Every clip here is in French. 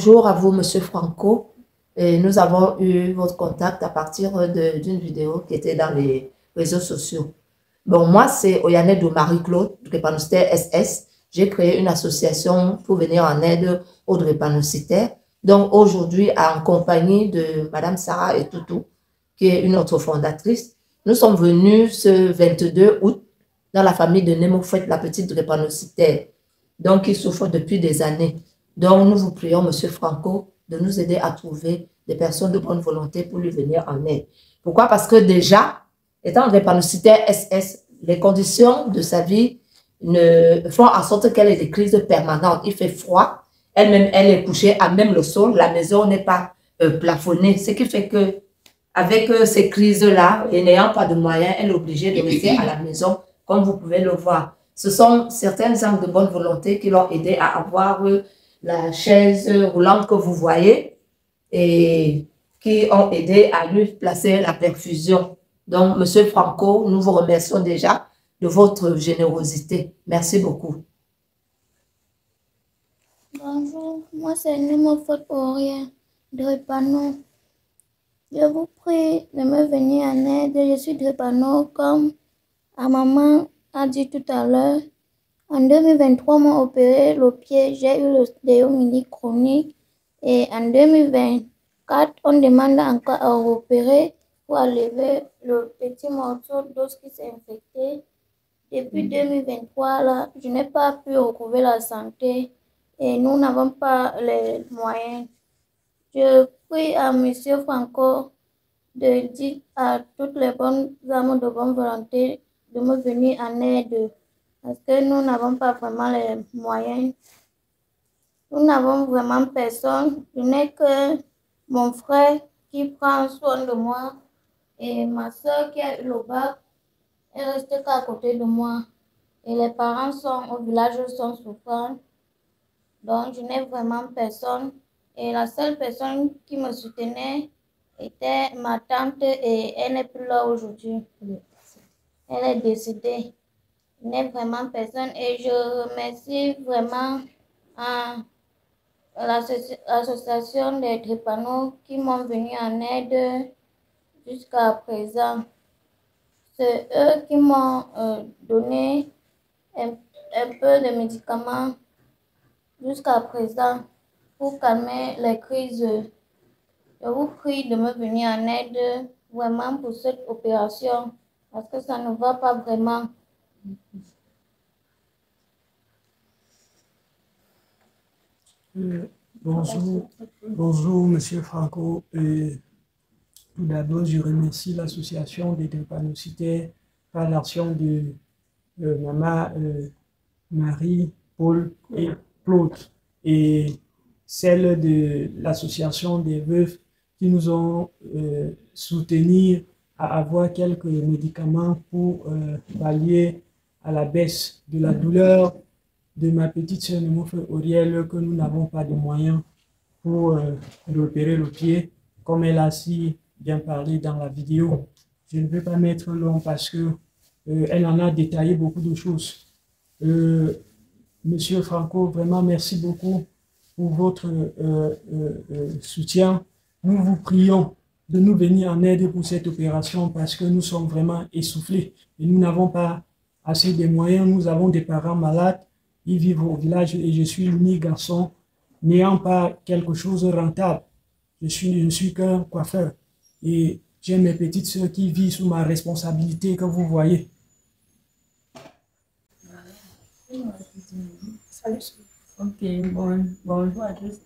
bonjour à vous, Monsieur Franco. Et nous avons eu votre contact à partir d'une vidéo qui était dans les réseaux sociaux. Bon, moi, c'est Oyanedo Marie-Claude, drépanocytaire SS. J'ai créé une association pour venir en aide aux drépanocytaires. Donc, aujourd'hui, en compagnie de Madame Sarah Etoutou, qui est une autre fondatrice, nous sommes venus ce 22 août dans la famille de Nemofouette, la petite drépanocytaire, donc qui souffre depuis des années. Donc, nous vous prions, Monsieur Franco, de nous aider à trouver des personnes de bonne volonté pour lui venir en aide. Pourquoi? Parce que déjà, étant drépanocytaire SS, les conditions de sa vie font en sorte qu'elle ait des crises permanentes. Il fait froid, elle-même, elle est couchée à même le sol, la maison n'est pas plafonnée, ce qui fait que avec ces crises-là, et n'ayant pas de moyens, elle est obligée de rester à la maison, comme vous pouvez le voir. Ce sont certains angles de bonne volonté qui l'ont aidé à avoir la chaise roulante que vous voyez et qui ont aidé à lui placer la perfusion. Donc, Monsieur Franco, nous vous remercions déjà de votre générosité. Merci beaucoup. Bonjour, moi c'est Nemofouette Aurien Drépano. Je vous prie de me venir en aide. Je suis drépano comme ma maman a dit tout à l'heure. En 2023, on m'a opéré le pied. J'ai eu le stéomyélite chronique. Et en 2024, on demande encore à opérer pour enlever le petit morceau d'os qui s'est infecté. Depuis 2023, là, je n'ai pas pu retrouver la santé et nous n'avons pas les moyens. Je prie à M. Franco de dire à toutes les bonnes âmes de bonne volonté de me venir en aide parce que nous n'avons pas vraiment les moyens. Nous n'avons vraiment personne. Je n'ai que mon frère qui prend soin de moi et ma soeur qui a eu le bac. Elle reste qu'à côté de moi. Et les parents sont au village, sont souffrants. Donc, je n'ai vraiment personne. Et la seule personne qui me soutenait était ma tante et elle n'est plus là aujourd'hui. Elle est décédée. Je n'ai vraiment personne et je remercie vraiment l'association des drépano qui m'ont venu en aide jusqu'à présent. C'est eux qui m'ont donné un peu de médicaments jusqu'à présent pour calmer les crises. Je vous prie de me venir en aide vraiment pour cette opération parce que ça ne va pas vraiment. Bonjour Monsieur Franco. Tout d'abord, je remercie l'association des drépanocytaires par l'action de Maman Marie, Paul et Claude et celle de l'association des veuves qui nous ont soutenus à avoir quelques médicaments pour pallier à la baisse de la douleur de ma petite sœur Nemofouette Auriel que nous n'avons pas de moyens pour repérer le pied, comme elle a si bien parlé dans la vidéo. Je ne vais pas mettre long parce que elle en a détaillé beaucoup de choses. Monsieur Franco, vraiment merci beaucoup pour votre soutien. Nous vous prions de nous venir en aide pour cette opération parce que nous sommes vraiment essoufflés et nous n'avons pas assez de moyens. Nous avons des parents malades, ils vivent au village et je suis l'unique garçon n'ayant pas quelque chose de rentable. Je suis qu'un coiffeur et j'ai mes petites soeurs qui vivent sous ma responsabilité que vous voyez. Ok, bonjour à tous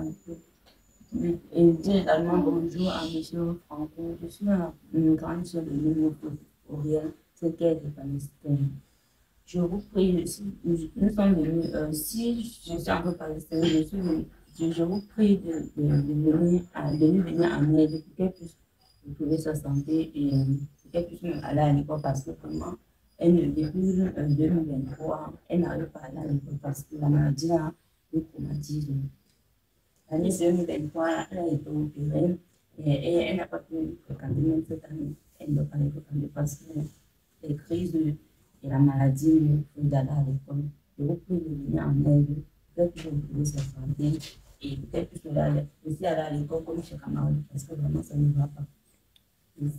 et également bonjour à M. Franco. Je suis une grande sœur de Nemofouette Auriel, c'est qu'elle est palestinienne. Je vous prie, nous sommes venus, si je suis un peu palestinienne, je vous prie de nous venir en aide pour qu'elle puisse retrouver sa santé et qu'elle puisse aller à l'école parce que vraiment, depuis 2023, elle n'arrive pas à aller à l'école parce que la maladie a le traumatisme. L'année 2023, elle a été opérée et elle n'a pas pu fréquenter même cette année. Elle ne doit pas les fréquenter parce que les crises et la maladie lui font d'aller à l'école. Je vous prie de venir en aide, peut-être que vous pouvez sa santé et peut-être plus aussi aller à l'école comme chez Cameroun, parce que vraiment, ça ne va pas. Merci.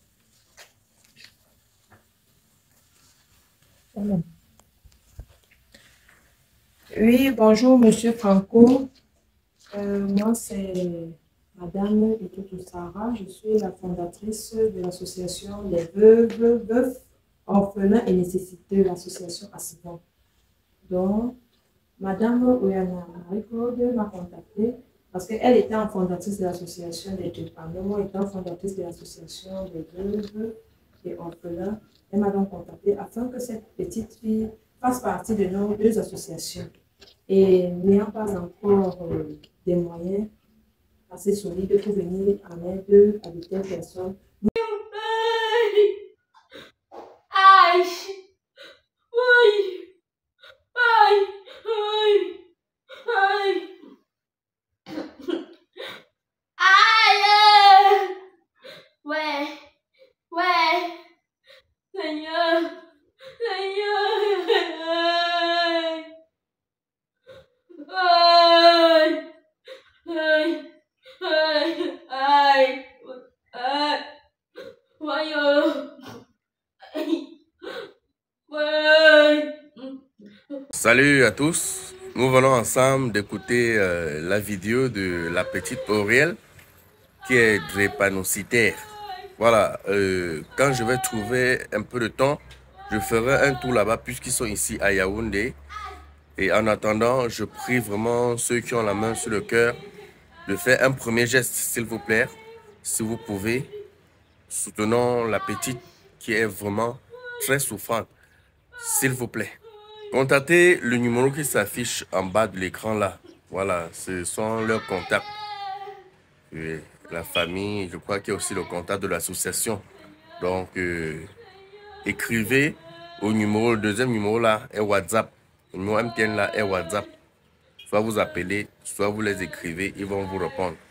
Oui, bonjour, Monsieur Franco. Moi, c'est Madame Etoto Sarah. Je suis la fondatrice de l'association des veufs, orphelins et nécessiteux, l'association ASIVON. Donc, Madame Oyana Marie-Claude m'a contactée parce qu'elle était en fondatrice de l'association des drépano, moi étant fondatrice de l'association des veufs et orphelins. Elle m'a donc contactée afin que cette petite fille fasse partie de nos deux associations. Et n'ayant pas encore des moyens assez solides pour venir en aide à de telles personnes. Salut à tous, nous venons ensemble d'écouter la vidéo de la petite Auriel qui est drépanocytaire. Voilà, quand je vais trouver un peu de temps, je ferai un tour là-bas puisqu'ils sont ici à Yaoundé. Et en attendant, je prie vraiment ceux qui ont la main sur le cœur de faire un premier geste, s'il vous plaît, si vous pouvez. Soutenons la petite qui est vraiment très souffrante, s'il vous plaît. Contactez le numéro qui s'affiche en bas de l'écran là. Voilà, ce sont leurs contacts. Et la famille, je crois qu'il y a aussi le contact de l'association. Donc, écrivez au numéro, le deuxième numéro là est WhatsApp. Le numéro MTN là est WhatsApp. Soit vous appelez, soit vous les écrivez, ils vont vous répondre.